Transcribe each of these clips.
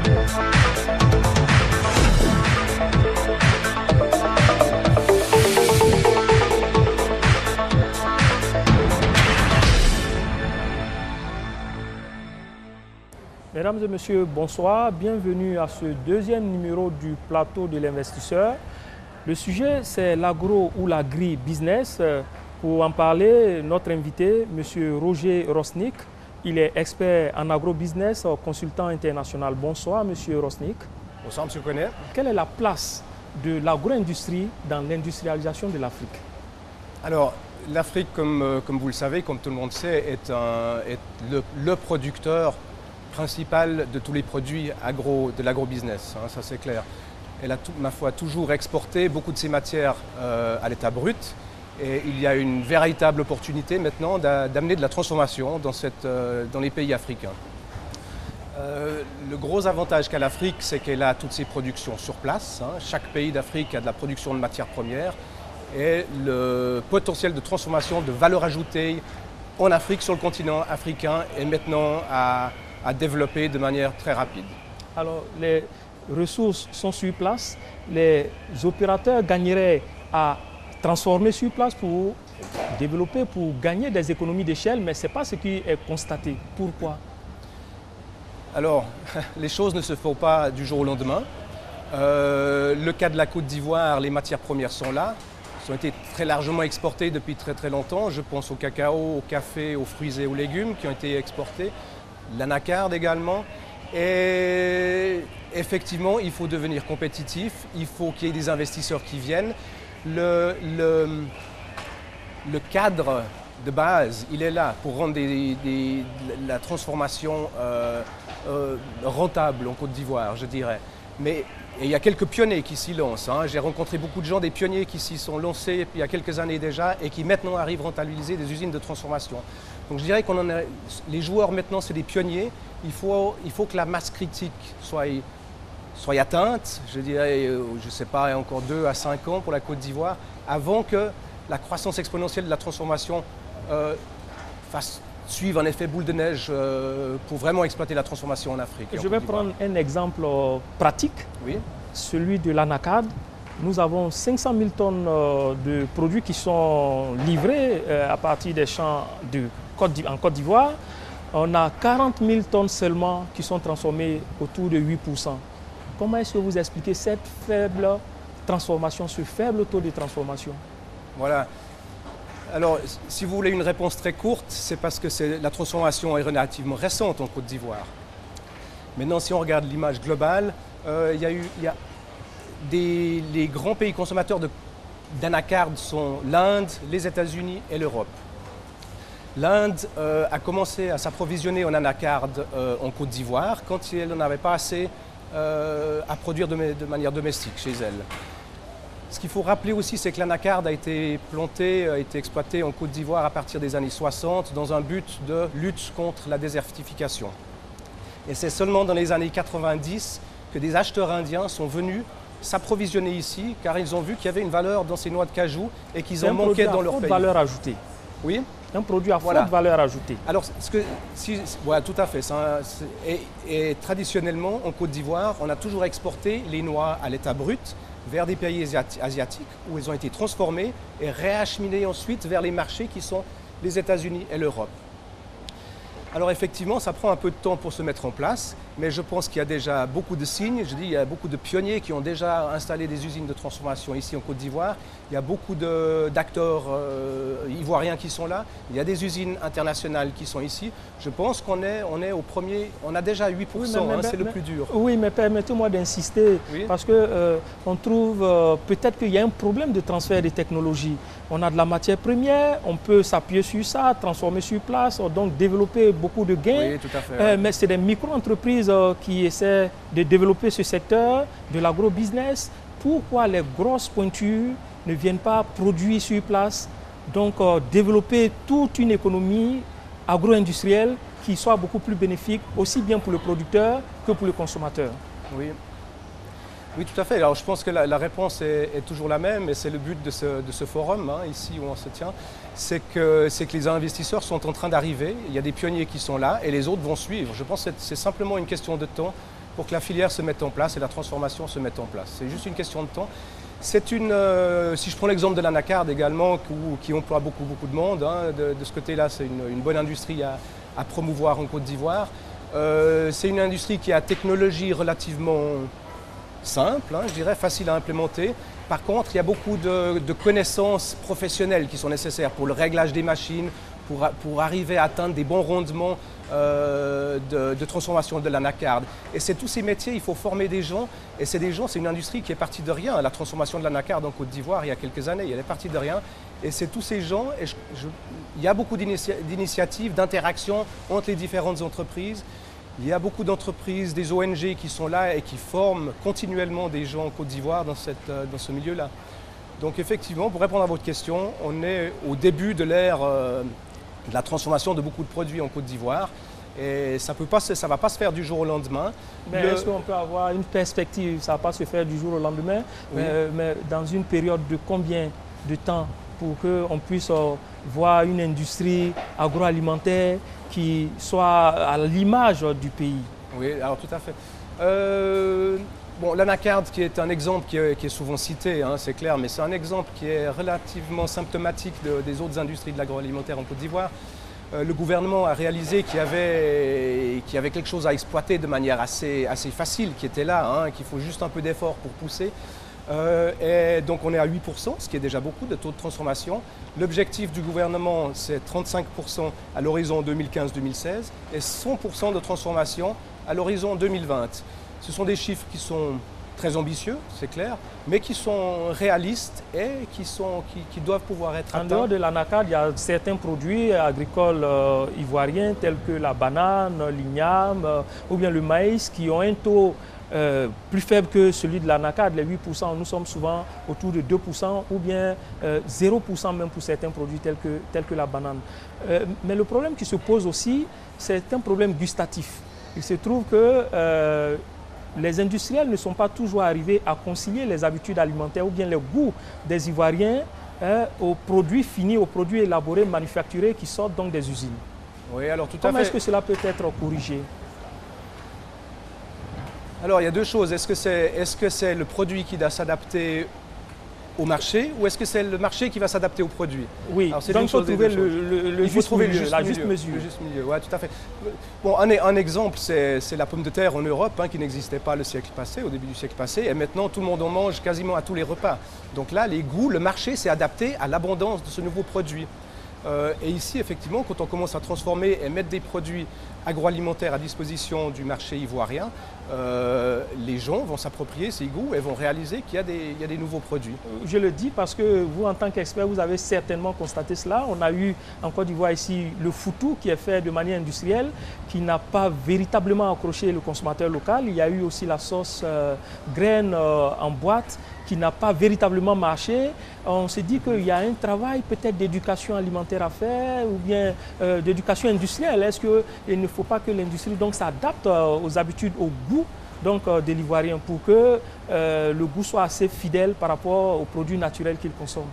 Mesdames et messieurs, bonsoir. Bienvenue à ce deuxième numéro du plateau de l'investisseur. Le sujet, c'est l'agro ou l'agri-business. Pour en parler, notre invité, M. Roger Rosnik. Il est expert en agro-business, consultant international. Bonsoir, M. Rosnik. Bonsoir, M. Koné. Quelle est la place de l'agro-industrie dans l'industrialisation de l'Afrique? Alors, l'Afrique, comme vous le savez, comme tout le monde sait, est le producteur principal de tous les produits de l'agro-business, hein, ça c'est clair. Elle a, ma foi, toujours exporté beaucoup de ses matières à l'état brut et il y a une véritable opportunité maintenant d'amener de la transformation dans les pays africains. Le gros avantage qu'a l'Afrique, c'est qu'elle a toutes ses productions sur place, hein. Chaque pays d'Afrique a de la production de matières premières et le potentiel de transformation, de valeur ajoutée en Afrique, sur le continent africain, est maintenant à développer de manière très rapide. Alors, les ressources sont sur place. Les opérateurs gagneraient à transformer sur place pour développer, pour gagner des économies d'échelle, mais ce n'est pas ce qui est constaté. Pourquoi? Alors, les choses ne se font pas du jour au lendemain. Le cas de la Côte d'Ivoire, les matières premières sont là. Elles ont été très largement exportées depuis très très longtemps. Je pense au cacao, au café, aux fruits et aux légumes qui ont été exportés. L'anacarde également. Et effectivement, il faut devenir compétitif, il faut qu'il y ait des investisseurs qui viennent. Le cadre de base, il est là pour rendre la transformation rentable en Côte d'Ivoire, je dirais. Mais il y a quelques pionniers qui s'y lancent, hein. J'ai rencontré beaucoup de gens, des pionniers qui s'y sont lancés il y a quelques années déjà et qui maintenant arrivent à rentabiliser des usines de transformation. Donc je dirais les joueurs maintenant, c'est des pionniers. Il faut que la masse critique soit atteinte, je dirais, je ne sais pas, encore 2 à 5 ans pour la Côte d'Ivoire, avant que la croissance exponentielle de la transformation fasse suivre un effet boule de neige pour vraiment exploiter la transformation en Afrique. Je vais prendre un exemple pratique, oui, celui de l'anacarde. Nous avons 500 000 tonnes de produits qui sont livrés à partir des champs en Côte d'Ivoire. On a 40 000 tonnes seulement qui sont transformées autour de 8%. Comment est-ce que vous expliquez cette faible transformation, ce faible taux de transformation? Voilà. Alors, si vous voulez une réponse très courte, c'est parce que la transformation est relativement récente en Côte d'Ivoire. Maintenant, si on regarde l'image globale, les grands pays consommateurs d'anacarde sont l'Inde, les États-Unis et l'Europe. L'Inde a commencé à s'approvisionner en anacarde en Côte d'Ivoire quand elle n'en avait pas assez à produire de manière domestique chez elle. Ce qu'il faut rappeler aussi, c'est que l'anacarde a été plantée, a été exploitée en Côte d'Ivoire à partir des années 60 dans un but de lutte contre la désertification. Et c'est seulement dans les années 90 que des acheteurs indiens sont venus s'approvisionner ici car ils ont vu qu'il y avait une valeur dans ces noix de cajou et qu'ils en manquaient dans leur pays. C'est un produit à forte valeur ajoutée. Oui. Un produit à forte valeur ajoutée. Alors, voilà, tout à fait. Et traditionnellement, en Côte d'Ivoire, on a toujours exporté les noix à l'état brut vers des pays asiatiques où elles ont été transformées et réacheminées ensuite vers les marchés qui sont les États-Unis et l'Europe. Alors effectivement, ça prend un peu de temps pour se mettre en place, mais je pense qu'il y a déjà beaucoup de signes. Je dis, il y a beaucoup de pionniers qui ont déjà installé des usines de transformation ici en Côte d'Ivoire. Il y a beaucoup d'acteurs ivoiriens qui sont là. Il y a des usines internationales qui sont ici. Je pense qu'on est au premier, on a déjà 8%, oui, c'est le plus dur. Oui, mais permettez-moi d'insister, oui, parce qu'on trouve peut-être qu'il y a un problème de transfert de technologies. On a de la matière première, on peut s'appuyer sur ça, transformer sur place, donc développer beaucoup de gains. Oui, tout à fait. Mais c'est des micro-entreprises qui essaient de développer ce secteur de l'agro-business. Pourquoi les grosses pointures ne viennent pas produire sur place, donc développer toute une économie agro-industrielle qui soit beaucoup plus bénéfique, aussi bien pour le producteur que pour le consommateur? Oui. Oui, tout à fait. Alors, je pense que la réponse est toujours la même, et c'est le but de ce forum, hein, ici où on se tient, c'est que les investisseurs sont en train d'arriver, il y a des pionniers qui sont là, et les autres vont suivre. Je pense que c'est simplement une question de temps pour que la filière se mette en place et la transformation se mette en place. C'est juste une question de temps. C'est une, si je prends l'exemple de l'anacarde également, qui emploie beaucoup de monde, hein, de ce côté-là, c'est une bonne industrie à promouvoir en Côte d'Ivoire. C'est une industrie qui a technologie relativement simple, hein, je dirais, facile à implémenter. Par contre, il y a beaucoup de connaissances professionnelles qui sont nécessaires pour le réglage des machines, pour arriver à atteindre des bons rendements de transformation de l'anacarde. Et c'est tous ces métiers, il faut former des gens. Et c'est une industrie qui est partie de rien. La transformation de l'anacarde en Côte d'Ivoire, il y a quelques années, elle est partie de rien. Et c'est tous ces gens, il y a beaucoup d'initiatives, d'interactions entre les différentes entreprises. Il y a beaucoup d'entreprises, des ONG qui sont là et qui forment continuellement des gens en Côte d'Ivoire dans ce milieu-là. Donc effectivement, pour répondre à votre question, on est au début de l'ère de la transformation de beaucoup de produits en Côte d'Ivoire. Et ça ne va pas se faire du jour au lendemain. Mais est-ce qu'on peut avoir une perspective? Ça ne va pas se faire du jour au lendemain, oui. Mais dans une période de combien de temps pour qu'on puisse voir une industrie agroalimentaire qui soit à l'image du pays? Oui, alors tout à fait. Bon, l'anacarde qui est un exemple qui est souvent cité, hein, c'est clair, mais c'est un exemple qui est relativement symptomatique des autres industries de l'agroalimentaire en Côte d'Ivoire. Le gouvernement a réalisé qu'il y avait quelque chose à exploiter de manière assez facile, qui était là, hein, qu'il faut juste un peu d'effort pour pousser. Et donc on est à 8%, ce qui est déjà beaucoup de taux de transformation. L'objectif du gouvernement, c'est 35% à l'horizon 2015-2016 et 100% de transformation à l'horizon 2020. Ce sont des chiffres qui sont très ambitieux, c'est clair, mais qui sont réalistes et qui doivent pouvoir être atteints. En dehors de l'anacarde, il y a certains produits agricoles ivoiriens tels que la banane, l'igname ou bien le maïs qui ont un taux plus faible que celui de l'anacarde, les 8%. Nous sommes souvent autour de 2% ou bien 0% même pour certains produits tels que la banane. Mais le problème qui se pose aussi, c'est un problème gustatif. Il se trouve que les industriels ne sont pas toujours arrivés à concilier les habitudes alimentaires ou bien le goût des Ivoiriens aux produits finis, aux produits élaborés, manufacturés qui sortent donc des usines. Oui, alors tout à fait. Comment est-ce que cela peut être corrigé? Alors il y a deux choses. Est-ce que c'est le produit qui doit s'adapter au marché ou est-ce que c'est le marché qui va s'adapter au produit? Oui, donc il faut trouver la juste mesure. Le juste milieu, ouais, tout à fait. Bon, un exemple, c'est la pomme de terre en Europe, hein, qui n'existait pas le siècle passé, au début du siècle passé, et maintenant tout le monde en mange quasiment à tous les repas. Donc là, les goûts, le marché s'est adapté à l'abondance de ce nouveau produit. Et ici, effectivement, quand on commence à transformer et mettre des produits agroalimentaires à disposition du marché ivoirien, les gens vont s'approprier ces goûts et vont réaliser qu'il y a des nouveaux produits. Je le dis parce que vous, en tant qu'expert, vous avez certainement constaté cela. On a eu en Côte d'Ivoire ici le foutou qui est fait de manière industrielle, qui n'a pas véritablement accroché le consommateur local. Il y a eu aussi la sauce graine en boîte qui n'a pas véritablement marché. On se dit qu'il y a un travail peut-être d'éducation alimentaire à faire ou bien d'éducation industrielle. Est-ce qu'il ne faut pas que l'industrie s'adapte aux habitudes, au goût de l'Ivoirien pour que le goût soit assez fidèle par rapport aux produits naturels qu'il consomme?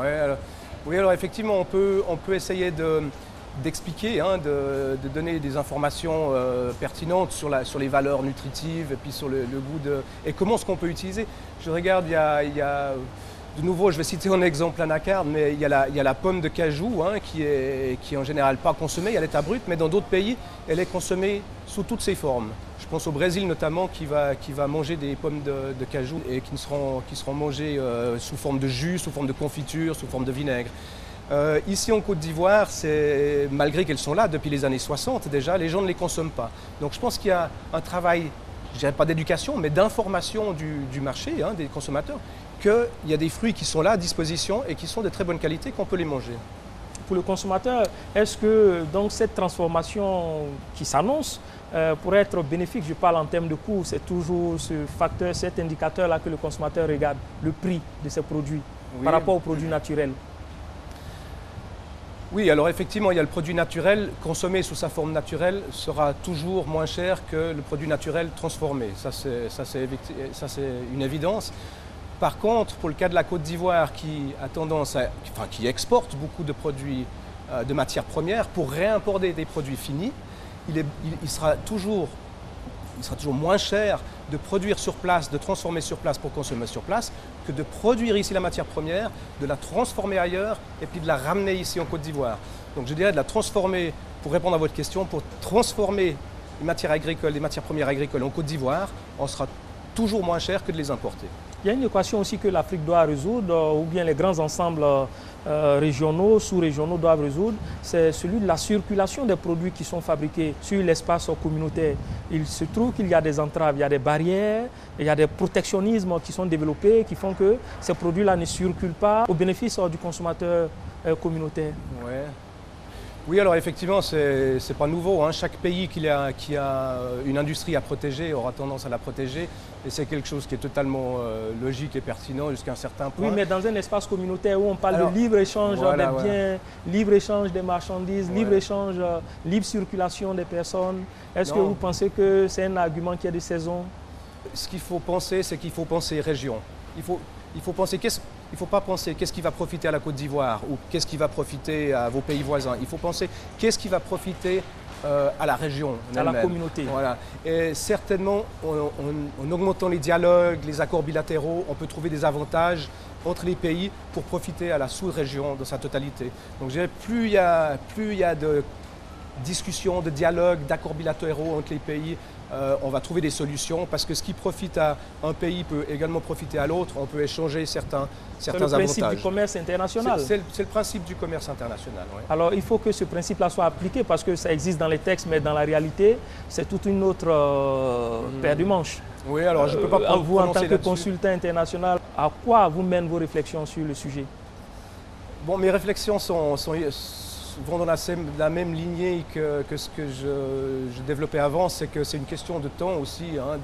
Oui, alors effectivement, on peut essayer d'expliquer, hein, de donner des informations pertinentes sur les valeurs nutritives et puis sur le goût et comment est-ce qu'on peut utiliser. Je regarde, il y a de nouveau, je vais citer un exemple anacarde, mais il y a la pomme de cajou, hein, qui est en général pas consommée à l'état brut, mais dans d'autres pays, elle est consommée sous toutes ses formes. Je pense au Brésil notamment qui va manger des pommes de cajou et qui seront mangées sous forme de jus, sous forme de confiture, sous forme de vinaigre. Ici en Côte d'Ivoire, malgré qu'elles sont là depuis les années 60 déjà, les gens ne les consomment pas. Donc je pense qu'il y a un travail, je dirais pas d'éducation, mais d'information du marché, hein, des consommateurs, qu'il y a des fruits qui sont là à disposition et qui sont de très bonne qualité, qu'on peut les manger. Pour le consommateur, est-ce que donc, cette transformation qui s'annonce pourrait être bénéfique? Je parle en termes de coût, c'est toujours ce facteur, cet indicateur-là que le consommateur regarde, le prix de ces produits par rapport aux produits naturels. Oui, alors effectivement, il y a le produit naturel consommé sous sa forme naturelle sera toujours moins cher que le produit naturel transformé. Ça, c'est une évidence. Par contre, pour le cas de la Côte d'Ivoire qui exporte beaucoup de produits de matières premières, pour réimporter des produits finis, il sera toujours il sera toujours moins cher de produire sur place, de transformer sur place pour consommer sur place, que de produire ici la matière première, de la transformer ailleurs et puis de la ramener ici en Côte d'Ivoire. Donc je dirais de la transformer, pour répondre à votre question, pour transformer les matières agricoles, les matières premières agricoles en Côte d'Ivoire, on sera toujours moins cher que de les importer. Il y a une équation aussi que l'Afrique doit résoudre, ou bien les grands ensembles régionaux, sous-régionaux doivent résoudre, c'est celui de la circulation des produits qui sont fabriqués sur l'espace communautaire. Il se trouve qu'il y a des entraves, il y a des barrières, il y a des protectionnismes qui sont développés qui font que ces produits-là ne circulent pas au bénéfice du consommateur communautaire. Ouais. Oui, alors effectivement, c'est pas nouveau, hein. Chaque pays qui a une industrie à protéger aura tendance à la protéger. Et c'est quelque chose qui est totalement logique et pertinent jusqu'à un certain point. Oui, mais dans un espace communautaire où on parle de libre-échange des biens, libre-échange des marchandises, libre-échange, libre circulation des personnes, est-ce que vous pensez que c'est un argument qui est de saison? Ce qu'il faut penser, c'est qu'il faut penser région. Il faut penser il ne faut pas penser qu'est-ce qui va profiter à la Côte d'Ivoire ou qu'est-ce qui va profiter à vos pays voisins. Il faut penser qu'est-ce qui va profiter à la région, à la communauté. Voilà. Et certainement, en augmentant les dialogues, les accords bilatéraux, on peut trouver des avantages entre les pays pour profiter à la sous-région dans sa totalité. Donc je dirais, plus il y a de discussions, de dialogues, d'accords bilatéraux entre les pays, on va trouver des solutions parce que ce qui profite à un pays peut également profiter à l'autre. On peut échanger certains avantages. C'est le principe du commerce international. C'est le principe du commerce international. Oui. Alors il faut que ce principe-là soit appliqué parce que ça existe dans les textes, mais dans la réalité, c'est toute une autre paire du manche. Oui, alors je ne peux pas prononcer vous, en tant que consultant international, à quoi vous mènent vos réflexions sur le sujet? Bon, mes réflexions vont dans la même lignée que ce que je développais avant, c'est que c'est une question de temps aussi, hein,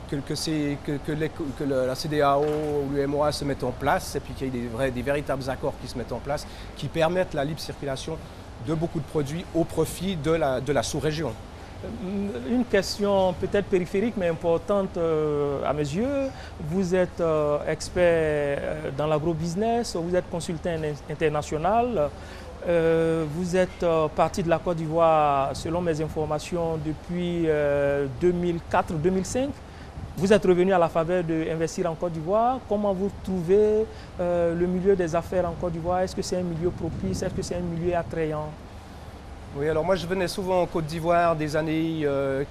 que la CEDEAO ou l'UEMOA se mettent en place et puis qu'il y ait des véritables accords qui se mettent en place qui permettent la libre circulation de beaucoup de produits au profit de la sous-région. Une question peut-être périphérique mais importante à mes yeux. Vous êtes expert dans l'agrobusiness, vous êtes consultant international. Vous êtes parti de la Côte d'Ivoire, selon mes informations, depuis 2004-2005. Vous êtes revenu à la faveur d'investir en Côte d'Ivoire. Comment vous trouvez le milieu des affaires en Côte d'Ivoire? Est-ce que c'est un milieu propice? Est-ce que c'est un milieu attrayant? Oui, alors moi je venais souvent en Côte d'Ivoire des années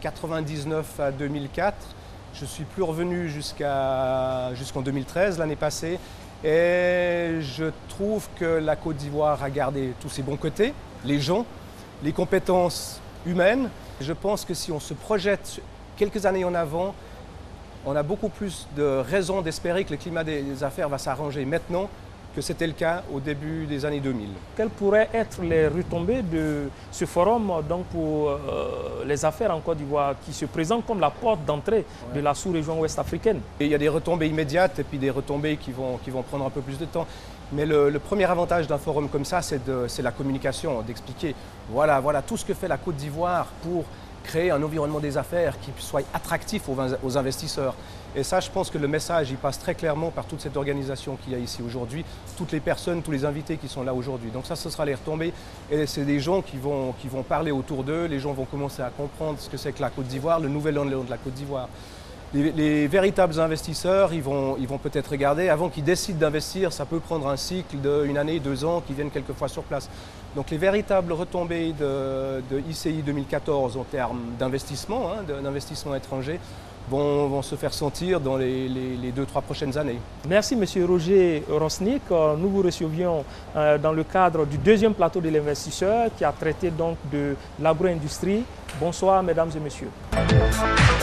99 à 2004. Je ne suis plus revenu jusqu'en 2013, l'année passée. Et je trouve que la Côte d'Ivoire a gardé tous ses bons côtés, les gens, les compétences humaines. Je pense que si on se projette quelques années en avant, on a beaucoup plus de raisons d'espérer que le climat des affaires va s'arranger maintenant que c'était le cas au début des années 2000. Quelles pourraient être les retombées de ce forum donc pour les affaires en Côte d'Ivoire qui se présente comme la porte d'entrée de la sous-région ouest-africaine? Il y a des retombées immédiates et puis des retombées qui vont prendre un peu plus de temps. Mais le premier avantage d'un forum comme ça, c'est la communication, d'expliquer voilà tout ce que fait la Côte d'Ivoire pour créer un environnement des affaires qui soit attractif aux investisseurs. Et ça, je pense que le message, il passe très clairement par toute cette organisation qu'il y a ici aujourd'hui, toutes les personnes, tous les invités qui sont là aujourd'hui. Donc ça, ce sera les retombées. Et c'est des gens qui vont parler autour d'eux, les gens vont commencer à comprendre ce que c'est que la Côte d'Ivoire, le nouvel an de la Côte d'Ivoire. Les véritables investisseurs, ils vont peut-être regarder, avant qu'ils décident d'investir, ça peut prendre un cycle d'1 année, 2 ans, qui viennent quelquefois sur place. Donc les véritables retombées de ICI 2014 en termes d'investissement, d'investissement étranger, vont se faire sentir dans les 2-3 prochaines années. Merci M. Roger Rosnik. Nous vous recevions dans le cadre du 2e plateau de l'investisseur qui a traité donc de l'agro-industrie. Bonsoir mesdames et messieurs.